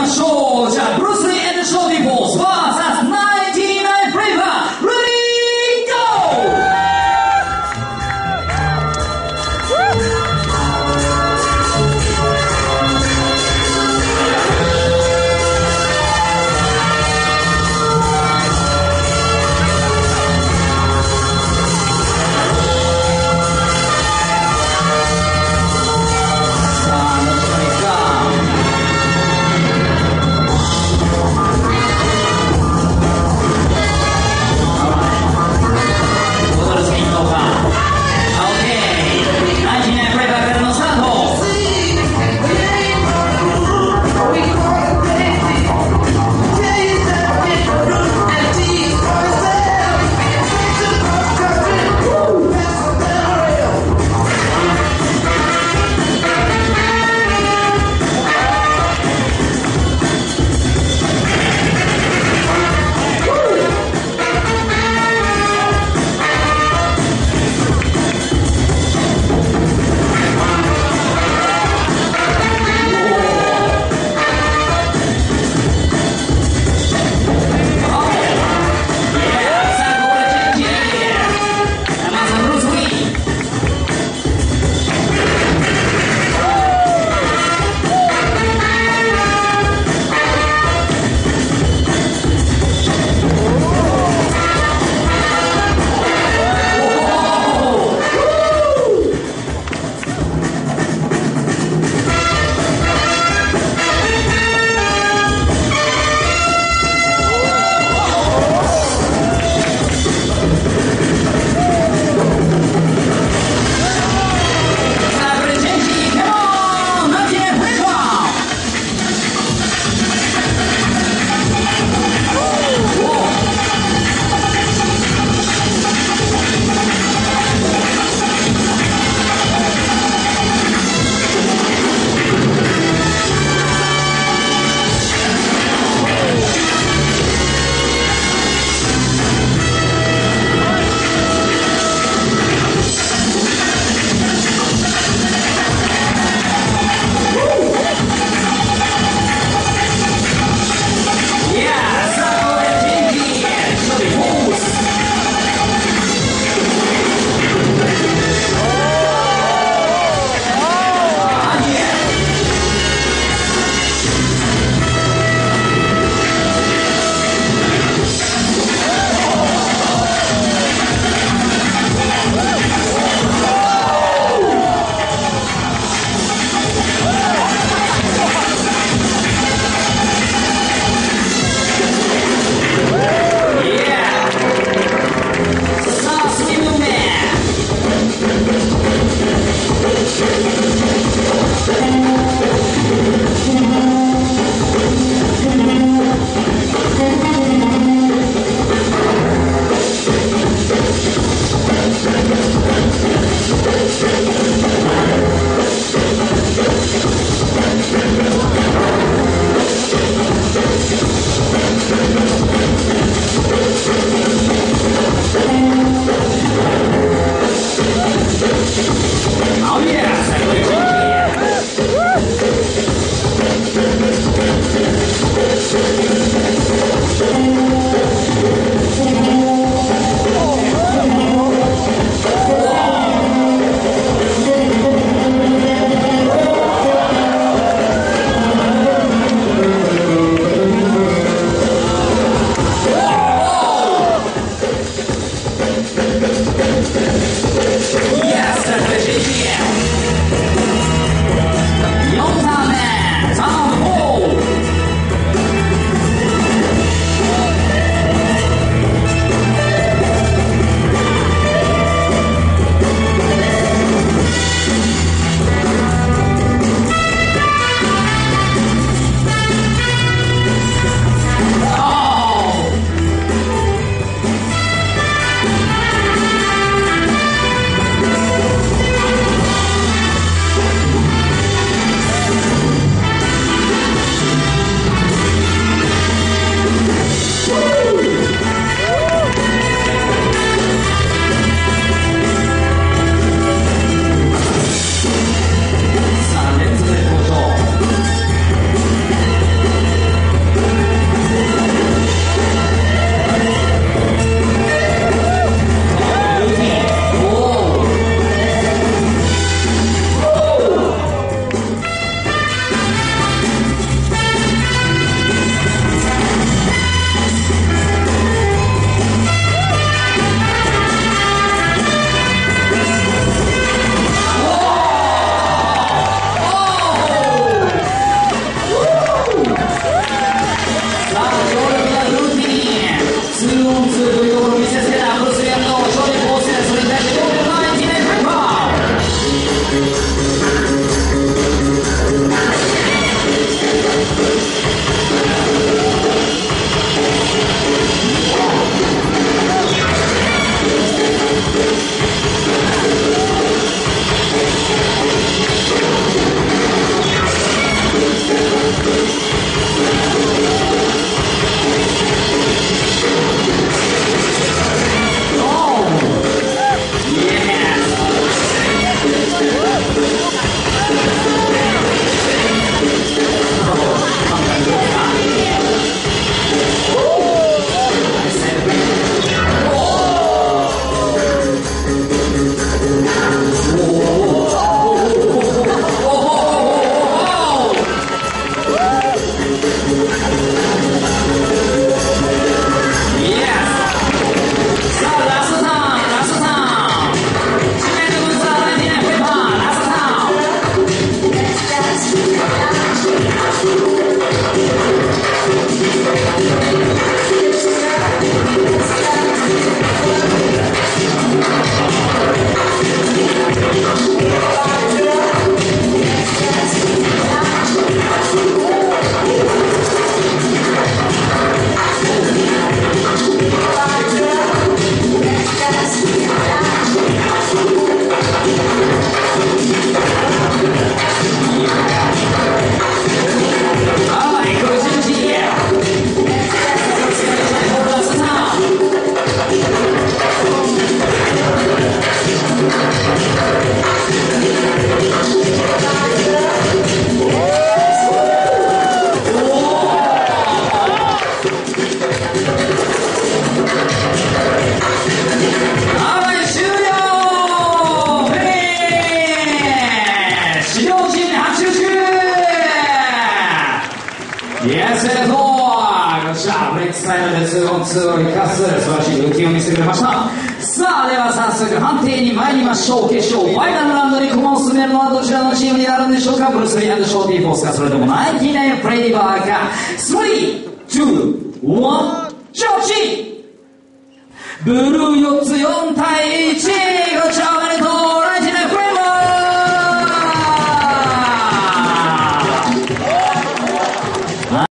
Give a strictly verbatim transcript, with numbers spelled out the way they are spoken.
ましょう。じゃあブルース・リー&ショーディ・フォース ブイエス ナインティナイン フレーバー、レディーゴー。さあどっちからいくか。 スタイルでツーオンツーを生かす素晴らしい動きを見せてくれました。さあでは早速判定に参りましょう。決勝ファイナルラウンドに駒を進めるのはどちらのチームになるんでしょうか。ブルース・リー&ショーティー・フォースか、それともナインティナインフレディバーか。スリー、ツー、ワン、ジャッジ。ブルーよっつよんたいいち。